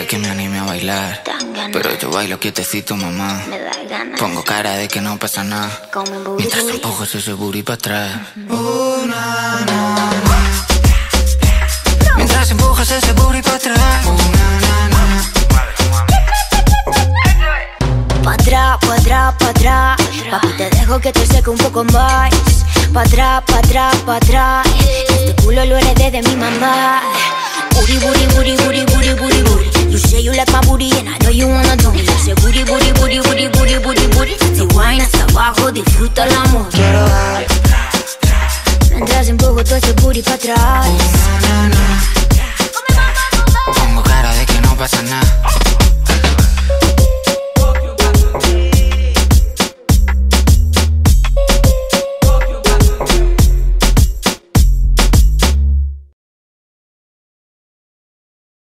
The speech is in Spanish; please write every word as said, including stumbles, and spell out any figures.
quiere que me anime a bailar, pero yo bailo quietecito, mamá. Me da ganas. Pongo cara de que no pasa nada mientras empujo ese booty para atrás. Oh, na, na, na. Mientras empujas ese booty para atrás. Oh, na, na, na. Pa' atrás, pa' atrás, pa' atrás. Papi, te dejo que te seque un poco más. Pa' atrás, pa' atrás, pa' atrás. Este culo lo heredé de mi mamá. Booty, booty, booty, booty, booty, booty, booty. You say you like my booty and I know you wanna do me. You say booty, booty, booty, booty, booty, booty, booty. Si wine hasta abajo, disfruta el amor. Quiero dar. Mientras empujo todo ese booty pa' atrás.